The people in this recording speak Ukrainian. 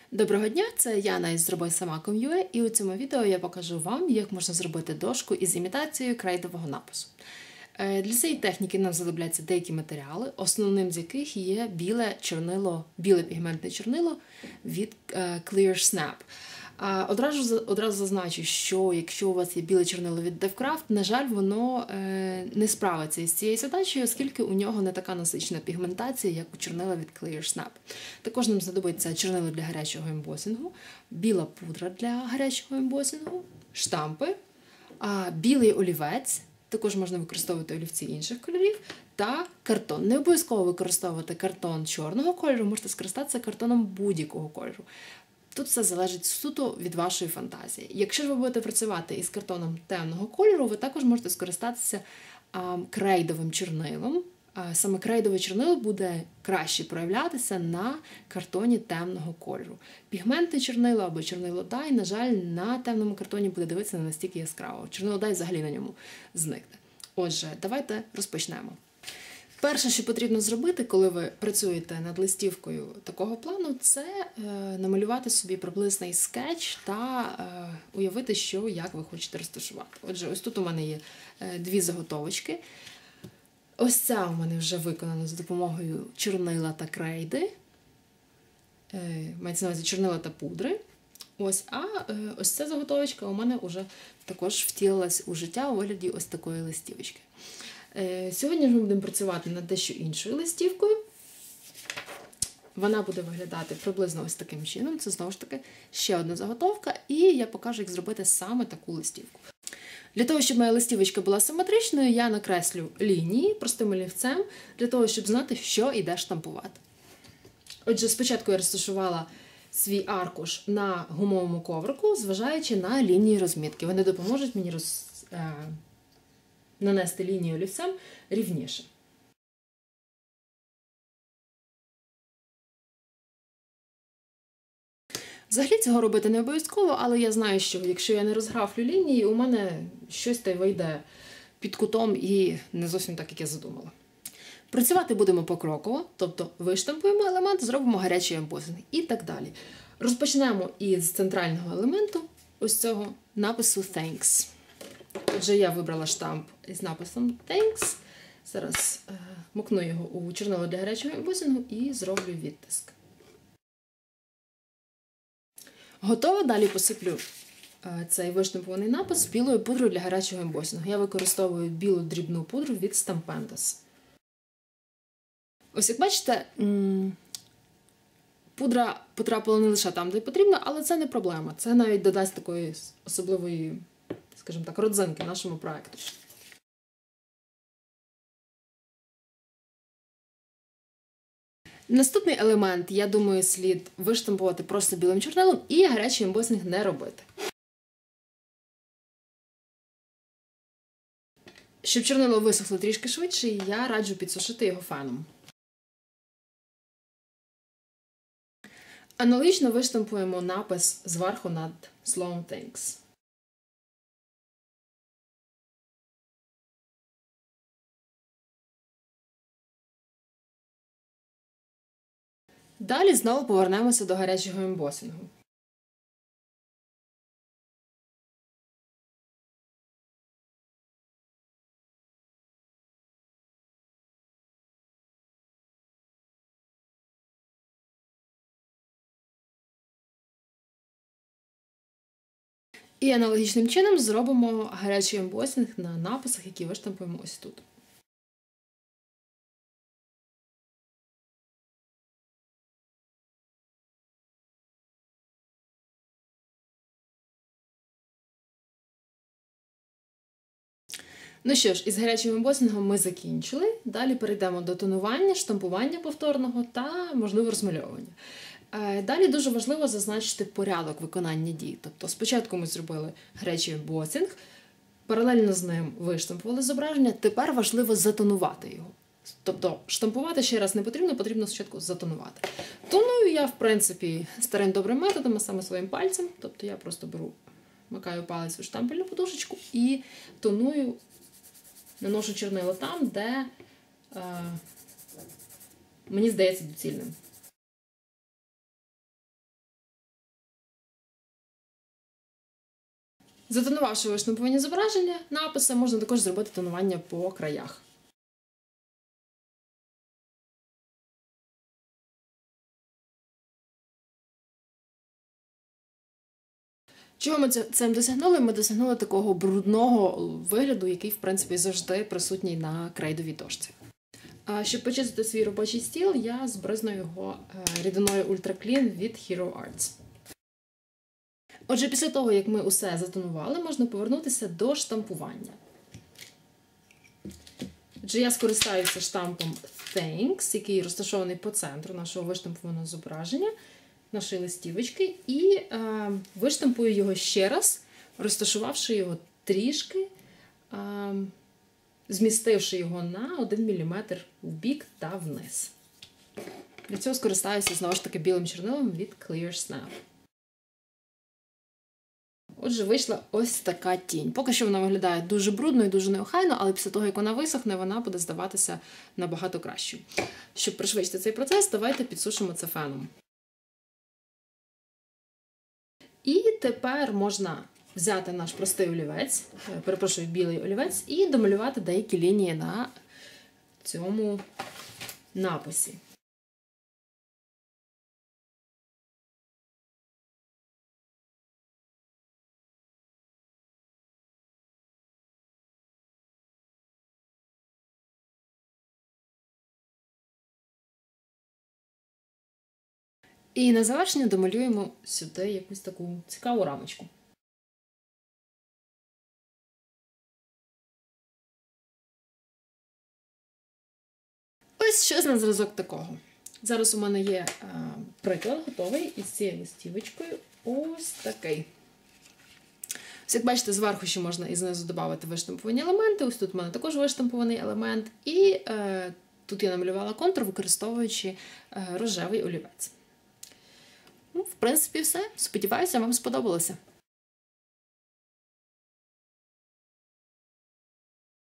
Доброго дня, це Яна із Зроби Сама.com.ua, і у цьому відео я покажу вам, як можна зробити дошку із імітацією крейдового напису. Для цієї техніки нам знадобляться деякі матеріали, основним з яких є біле пігментне чорнило від Clear Snap. Одразу зазначу, що якщо у вас є біле чорнило від DevCraft, на жаль, воно не справиться із цією задачею, оскільки у нього не така насичена пігментація, як у чорнила від Clear Snap. Також нам знадобиться чорнило для гарячого ембосингу, біла пудра для гарячого ембосингу, штампи, білий олівець, також можна використовувати олівці інших кольорів, та картон. Не обов'язково використовувати картон чорного кольору, можете скористатися картоном будь-якого кольору. Тут все залежить суто від вашої фантазії. Якщо ж ви будете працювати із картоном темного кольору, ви також можете скористатися крейдовим чорнилом. Саме крейдове чорнило буде краще проявлятися на картоні темного кольору. Пігментне чорнило або чорнило дай, на жаль, на темному картоні буде дивитися не настільки яскраво. Чорнило дай взагалі на ньому зникне. Отже, давайте розпочнемо. Перше, що потрібно зробити, коли ви працюєте над листівкою такого плану, це намалювати собі приблизний скетч та уявити, як ви хочете розташувати. Отже, ось тут у мене є дві заготовочки. Ось ця у мене вже виконана за допомогою чорнила та крейди. Мається на увазі чорнила та пудри. Ось ця заготовочка у мене вже також втілилась у життя у вигляді ось такої листівочки. Сьогодні ми будемо працювати над дещо іншою листівкою. Вона буде виглядати приблизно ось таким чином. Це, знову ж таки, ще одна заготовка, і я покажу, як зробити саме таку листівку. Для того, щоб моя листівочка була симетричною, я накреслю лінії простим олівцем, для того, щоб знати, що і де штампувати. Отже, спочатку я розташувала свій аркуш на гумовому коврику, зважаючи на лінії розмітки. Вони допоможуть мені нанести лінію олівцем рівніше. Взагалі цього робити не обов'язково, але я знаю, що якщо я не розграфлю лінії, у мене щось та й вийде під кутом і не зовсім так, як я задумала. Працювати будемо покроково, тобто виштампуємо елемент, зробимо гарячий ембосинг і так далі. Розпочнемо із центрального елементу, ось цього напису Thanks. Отже, я вибрала штамп із написом Thanks. Зараз макну його у чорнило для гарячого ембосингу і зроблю відтиск. Готово. Далі посиплю цей виштампований напис білою пудрою для гарячого ембосингу. Я використовую білу дрібну пудру від Stampendos. Ось як бачите, пудра потрапила не лише там, де потрібно, але це не проблема. Це навіть додасть такої особливої, скажімо так, родзинки нашому проєкту. Наступний елемент, я думаю, слід виштампувати просто білим чорнилом і гарячий ембосинг не робити. Щоб чорнило висохло трішки швидше, я раджу підсушити його феном. Аналогічно виштампуємо напис зверху над словом Thanks. Далі знову повернемося до гарячого ембосингу. І аналогічним чином зробимо гарячий ембосинг на написах, які виштампуємо ось тут. Ну що ж, із гарячим ембосингом ми закінчили. Далі перейдемо до тонування, штампування повторного та, можливо, розмальовування. Далі дуже важливо зазначити порядок виконання дій. Тобто спочатку ми зробили гарячий ембосинг, паралельно з ним виштампували зображення, тепер важливо затонувати його. Тобто штампувати ще раз не потрібно, потрібно спочатку затонувати. Тоную я, в принципі, старим добрим методом, а саме своїм пальцем. Тобто я просто макаю палець у штампельну подушечку і тоную, наношу чорнило там, де мені здається доцільним. Затонувавши виштамповані зображення, написи, можна також зробити тонування по краях. Чого ми цим досягнули? Ми досягнули такого брудного вигляду, який, в принципі, завжди присутній на крейдовій дошці. Щоб почистити свій робочий стіл, я збризну його рідиною Ultra Clean від Hero Arts. Отже, після того, як ми усе затонували, можна повернутися до штампування. Отже, я скористаюся штампом Thanks, який розташований по центру нашого виштампованого зображення, нашої листівочки, і виштампую його ще раз, розташувавши його трішки, змістивши його на 1 мм в бік та вниз. Для цього скористаюся, знову ж таки, білим чорнилом від Clear Snap. Отже, вийшла ось така тінь. Поки що вона виглядає дуже брудно і дуже неохайно, але після того, як вона висохне, вона буде здаватися набагато кращою. Щоб пришвидшити цей процес, давайте підсушимо це феном. І тепер можна взяти наш простий олівець, перепрошую, білий олівець, і домалювати деякі лінії на цьому написі. І на завершення домалюємо сюди якусь таку цікаву рамочку. Ось щось на зразок такого. Зараз у мене є приклад готовий із цією листівочкою. Ось такий. Ось, як бачите, зверху ще можна і знизу додати виштамповані елементи. Ось тут у мене також виштампований елемент. І тут я намалювала контур, використовуючи рожевий олівець. Ну, в принципі, все. Сподіваюся, вам сподобалося.